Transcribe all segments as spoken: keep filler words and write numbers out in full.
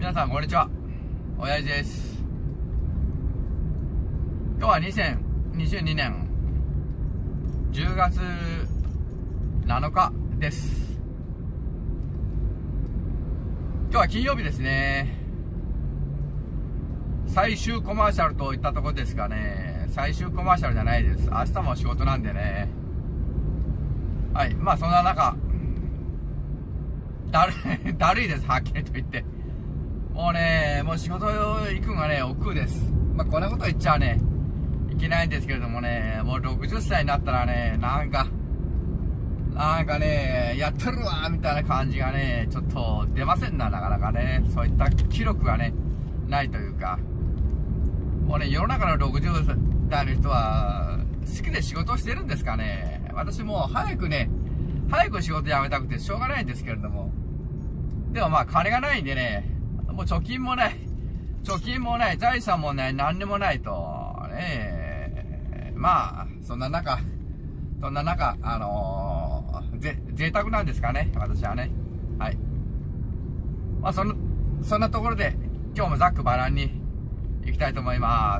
皆さんこんにちは、親父です。今日はにせんにじゅうにねんじゅうがつなのかです。今日は金曜日ですね。最終コマーシャルといったところですかね。最終コマーシャルじゃないです。明日も仕事なんでね。はい、まあそんな中だるいだるいです、はっきりと言って。もうね、もう仕事行くのがね、億劫です。まあ、こんなこと言っちゃね、いけないんですけれどもね、もうろくじゅっさいになったらね、なんか、なんかね、やってるわみたいな感じがね、ちょっと出ませんな、なかなかね。そういった記録がね、ないというか。もうね、世の中のろくじゅうだいの人は、好きで仕事をしてるんですかね。私もう早くね、早く仕事辞めたくてしょうがないんですけれども。でもまあ、金がないんでね、もう貯金もない、貯金もない、財産もない、何にもないと、ね、まあ、そんな中、そんな中、あのー、ぜ、贅沢なんですかね、私はね。はい。まあ、その、そんなところで、今日もざっくばらんに行きたいと思います。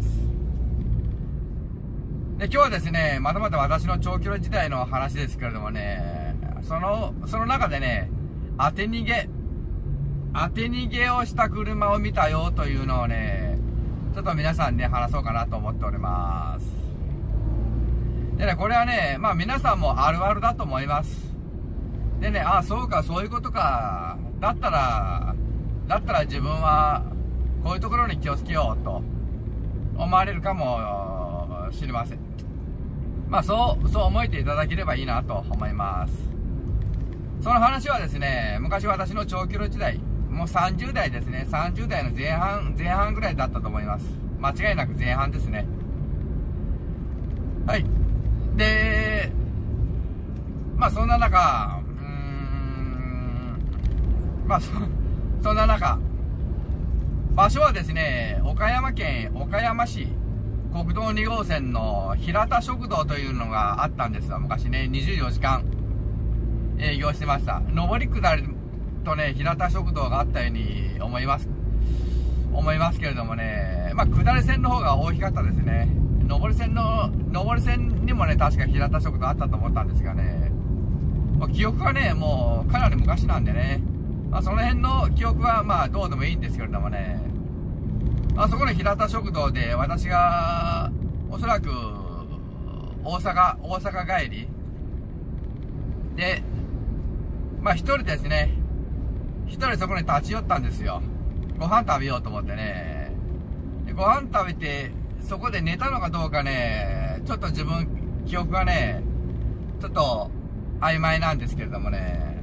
で、今日はですね、またまた私の長距離時代の話ですけれどもね、その、その中でね、当て逃げ、当て逃げをした車を見たよというのをね、ちょっと皆さんに話そうかなと思っております。でね、これはね、まあ皆さんもあるあるだと思います。でね、ああ、そうか、そういうことか。だったら、だったら自分は、こういうところに気をつけようと、思われるかもしれません。まあそう、そう思えていただければいいなと思います。その話はですね、昔私の長距離時代、もうさんじゅうだいですね。さんじゅうだいの前半、前半ぐらいだったと思います。間違いなく前半ですね。はい。で、まあそんな中、うーん、まあそ、そんな中、場所はですね、岡山県岡山市、国道にごうせんの平田食堂というのがあったんですよ。昔ね、にじゅうよじかん営業してました。上り下りとね、平田食堂があったように思います。思いますけれどもね、まあ、下り線の方が大きかったですね。上り線の、上り線にもね、確か平田食堂あったと思ったんですがね、まあ、記憶がね、もうかなり昔なんでね、まあ、その辺の記憶はまあ、どうでもいいんですけれどもね、あそこの平田食堂で私が、おそらく、大阪、大阪帰りで、まあ一人ですね。一人そこに立ち寄ったんですよ。ご飯食べようと思ってね。でご飯食べて、そこで寝たのかどうかね、ちょっと自分、記憶がね、ちょっと曖昧なんですけれどもね。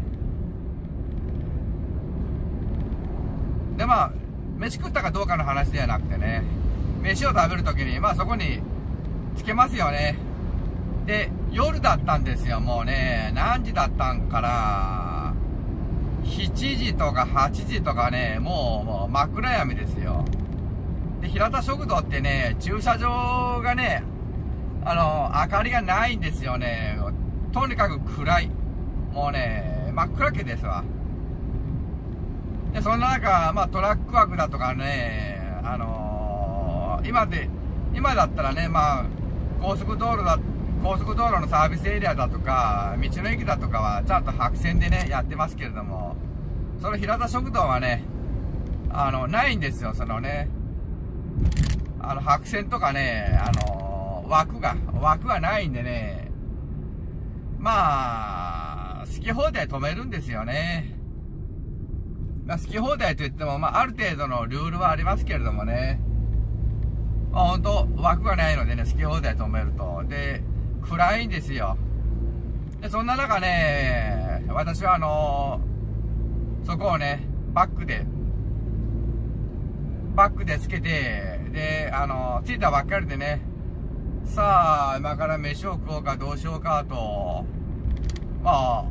でまあ、飯食ったかどうかの話ではなくてね、飯を食べるときに、まあそこにつけますよね。で、夜だったんですよ、もうね。何時だったんかな。しちじとかはちじとかね、もう、もう真っ暗闇ですよ。で、平田食堂ってね、駐車場がね、あの、明かりがないんですよね。とにかく暗い。もうね、真っ暗けですわ。で、そんな中、まあトラック枠だとかね、あのー、今で、今だったらね、まあ、高速道路だ、高速道路のサービスエリアだとか、道の駅だとかはちゃんと白線でね、やってますけれども、その平田食堂はね、あの、ないんですよ、そのね、あの、白線とかね、あの、枠が、枠がないんでね、まあ、好き放題止めるんですよね。まあ、好き放題といっても、まあ、ある程度のルールはありますけれどもね、まあ、ほんと、枠がないのでね、好き放題止めると。で、暗いんですよ。で、そんな中ね、私はあのー、そこをね、バックで、バックでつけて、で、あのー、着いたばっかりでね、さあ、今から飯を食おうかどうしようかと、ま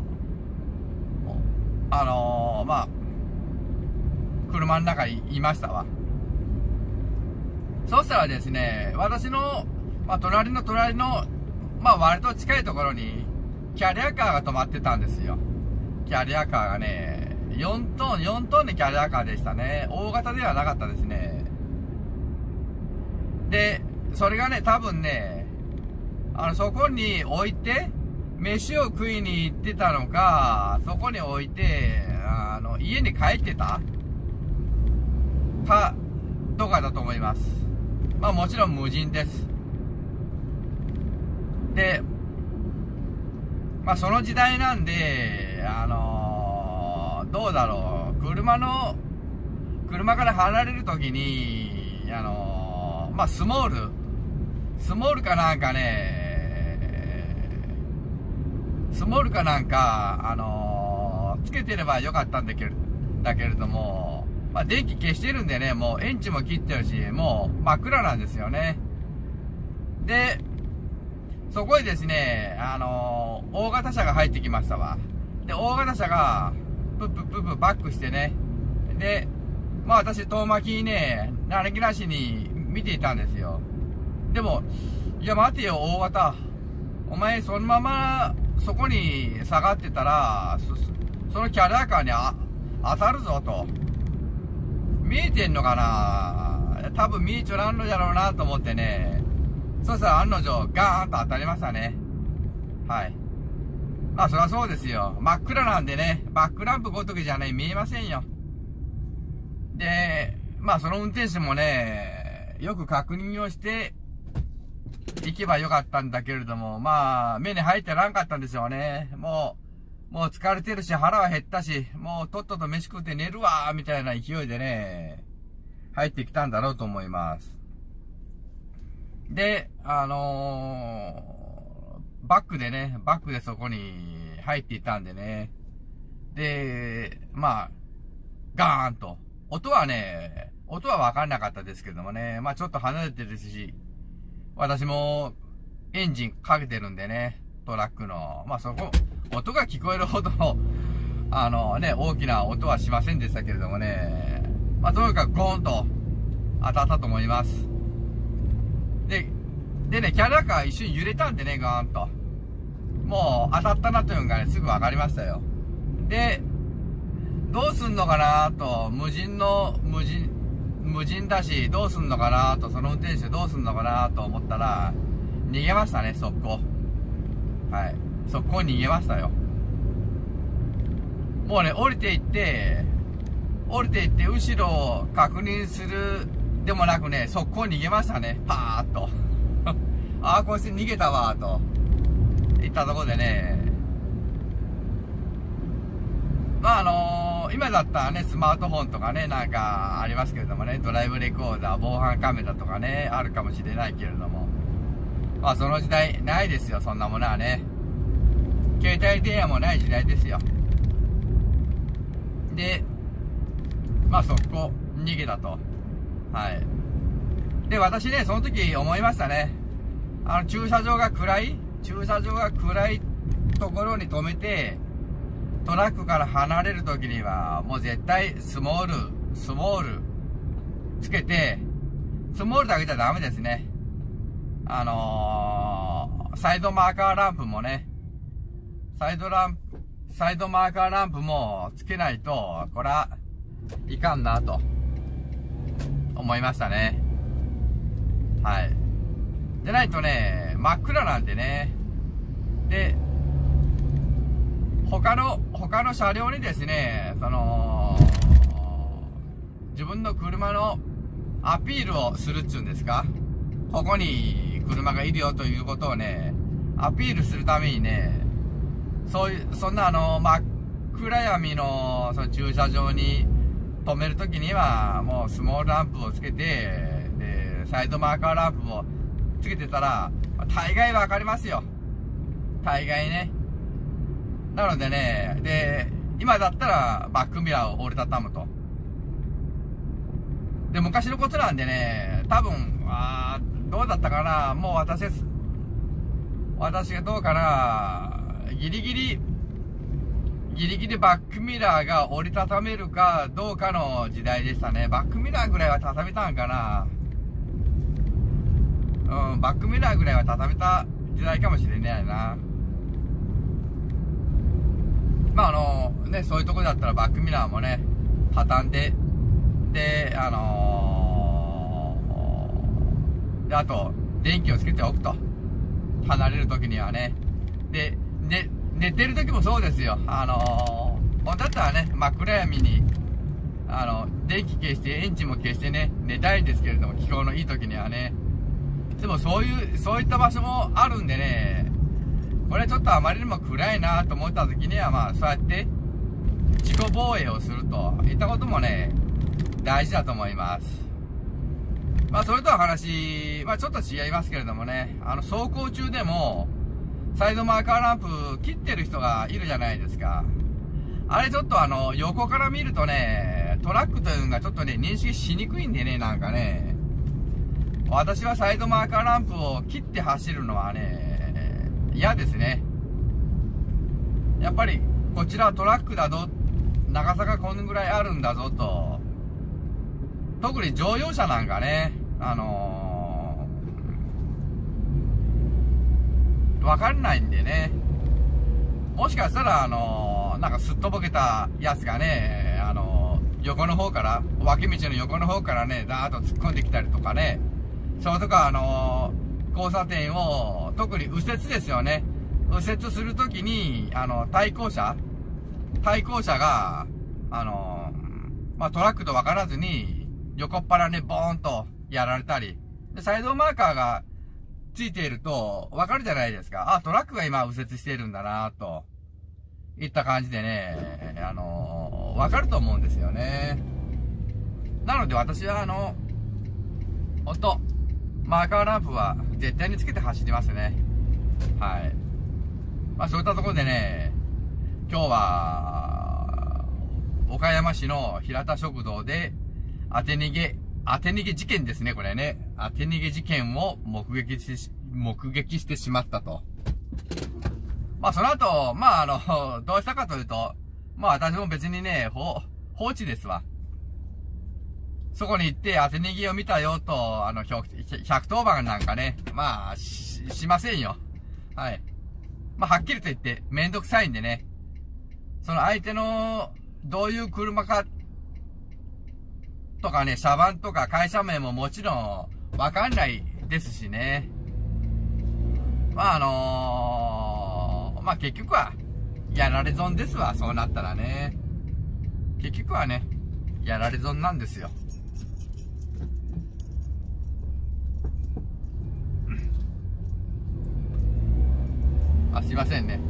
あ、あのー、まあ、車の中にいましたわ。そしたらですね、私の、まあ、隣の隣の、まあ、割と近いところに、キャリアカーが止まってたんですよ。キャリアカーがね、 よんトン、よんトンのキャリアカーでしたね。大型ではなかったですね。で、それがね、多分ね、あの、そこに置いて、飯を食いに行ってたのか、そこに置いて、あの、家に帰ってたか、とかだと思います。まあもちろん無人です。で、まあその時代なんで、あのー、どうだろう、車の、車から離れるときに、あのー、まあスモール、スモールかなんかね、スモールかなんか、あのー、つけてればよかったんだけれだけれども、まあ電気消してるんでね、もうエンジンも切ってるし、もう真っ暗なんですよね。で、そこへですね、あのー、大型車が入ってきましたわ。で、大型車が、プップップップバックしてね。で、まあ私、遠巻きにね、何気なしに見ていたんですよ。でも、いや待てよ、大型。お前、そのまま、そこに下がってたら、そ, そのキャリアカーにあ当たるぞと。見えてんのかな？多分見えちょらんのじゃろうなと思ってね。そしたら案の定、ガーンと当たりましたね。はい。まあそりゃそうですよ。真っ暗なんでね、バックランプごときじゃね、見えませんよ。で、まあその運転手もね、よく確認をして、行けばよかったんだけれども、まあ、目に入ってなかったんですよね。もう、もう疲れてるし、腹は減ったし、もうとっとと飯食って寝るわーみたいな勢いでね、入ってきたんだろうと思います。で、あのー、バックでね、バックでそこに入っていたんでね。で、まあ、ガーンと。音はね、音はわかんなかったですけどもね、まあちょっと離れてるし、私もエンジンかけてるんでね、トラックの。まあそこ、音が聞こえるほどの、あのね、大きな音はしませんでしたけれどもね。まあとにかくゴーンと当たったと思います。で、でね、キャリアカー一瞬揺れたんでね、ガーンと。もう当たったなというのがね、すぐ分かりましたよ。で、どうすんのかなと、無人の、無人、無人だし、どうすんのかなと、その運転手どうすんのかなと思ったら、逃げましたね、速攻。はい。速攻逃げましたよ。もうね、降りていって、降りていって、後ろを確認するでもなくね、速攻逃げましたね、パーッと。ああ、こいつ逃げたわ、と。言ったところでね、まああのー、今だったらね、スマートフォンとかね、なんかありますけれどもね、ドライブレコーダー、防犯カメラとかね、あるかもしれないけれども、まあその時代ないですよ、そんなものはね。携帯電話もない時代ですよ。で、まあ速攻逃げたと。はい。で、私ね、その時思いましたね。あの、駐車場が暗い駐車場が暗いところに止めて、トラックから離れるときには、もう絶対スモール、スモールつけて、スモールだけじゃダメですね。あのー、サイドマーカーランプもね、サイドランプ、サイドマーカーランプもつけないと、これはいかんなと、思いましたね。はい。でないとね、真っ暗なんでね。で、他の、他の車両にですね、その、自分の車のアピールをするっちゅうんですか？ここに車がいるよということをね、アピールするためにね、そういう、そんなあの、真っ暗闇の、その駐車場に止めるときには、もうスモールランプをつけて、で、サイドマーカーランプもつけてたら、大概わかりますよ。大概ね。なのでね、で、今だったらバックミラーを折りたたむと。で、昔のことなんでね、多分、あー、どうだったかな、もう私です。私がどうかな、ギリギリ、ギリギリバックミラーが折りたためるかどうかの時代でしたね。バックミラーぐらいは畳めたんかな。うん、バックミラーぐらいは畳めた時代かもしれないな。 まああのね、そういうとこだったらバックミラーもね畳んで、であのー、であと電気をつけておくと、離れる時にはね。で、ね、寝てる時もそうですよ。あのー、本当だったらね、真っ暗闇にあの電気消してエンジンも消してね寝たいんですけれども、気候のいい時にはね。でもそういうそういった場所もあるんでね、これちょっとあまりにも暗いなと思った時には、まあそうやって自己防衛をするといったこともね大事だと思います。まあそれとは話、まあちょっと違いますけれどもね、あの走行中でもサイドマーカーランプ切ってる人がいるじゃないですか。あれちょっとあの横から見るとね、トラックというのがちょっとね認識しにくいんでね、なんかね、私はサイドマーカーランプを切って走るのはね嫌ですね。やっぱりこちらはトラックだぞ、長さがこのぐらいあるんだぞと。特に乗用車なんかね、あのー、わかんないんでね、もしかしたらあのー、なんかすっとぼけたやつがね、あのー、横の方から脇道の横の方からねダーッと突っ込んできたりとかね、それとかあのー、交差点を特に右折ですよね、右折するときにあの対向車対向車があのー、まあトラックと分からずに横っ腹ねボーンとやられたりで、サイドマーカーがついていると分かるじゃないですか。あ、トラックが今右折しているんだなといった感じでね、あのー、分かると思うんですよね。なので私はあのほんとマーカーランプは絶対につけて走りますね。はい。まあそういったところでね、今日は岡山市の平田食堂で当て逃げ当て逃げ事件ですね、これね。当て逃げ事件を目撃し目撃してしまったと。まあその後、まああのどうしたかというと、まあ私も別にね放放置ですわ。そこに行って当て逃げを見たよと、あの、ひゃくとおばんなんかね、まあ、し、しませんよ。はい。まあ、はっきりと言って、めんどくさいんでね、その相手の、どういう車か、とかね、車番とか会社名ももちろん、わかんないですしね。まあ、あのー、まあ結局は、やられ損ですわ、そうなったらね。結局はね、やられ損なんですよ。あ、すいませんね。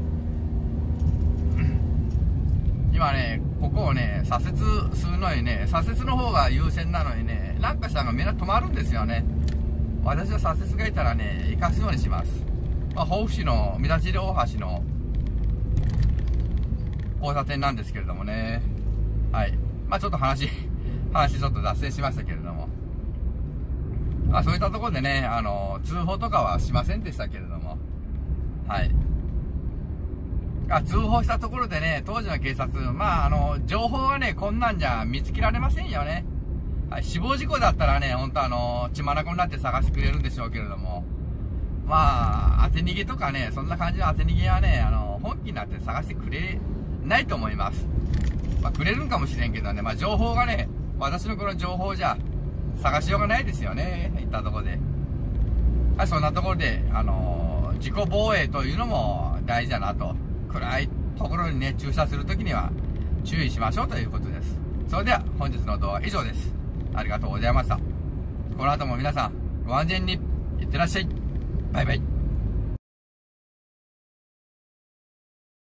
今ね、ここをね、左折するのにね、左折の方が優先なのにね、なんかしたらみんな止まるんですよね。私は左折がいたらね、行かすようにします。まあ、防府市の三田尻大橋の交差点なんですけれどもね。はい。まあちょっと話、話ちょっと脱線しましたけれども。まあそういったところでね、あの、通報とかはしませんでしたけれども。はい。あ、通報したところでね、当時の警察、まああの、情報がね、こんなんじゃ見つけられませんよね。はい。死亡事故だったらね、ほんとあの、血眼になって探してくれるんでしょうけれども。まあ、当て逃げとかね、そんな感じの当て逃げはね、あの、本気になって探してくれないと思います。まあ、くれるんかもしれんけどね、まあ、情報がね、私のこの情報じゃ、探しようがないですよね、いったところで。はい、そんなところで、あのー、自己防衛というのも大事だなと。暗いところにね、駐車するときには注意しましょうということです。それでは、本日の動画以上です。ありがとうございました。この後も皆さん、ご安全に、いってらっしゃい。バイバイ。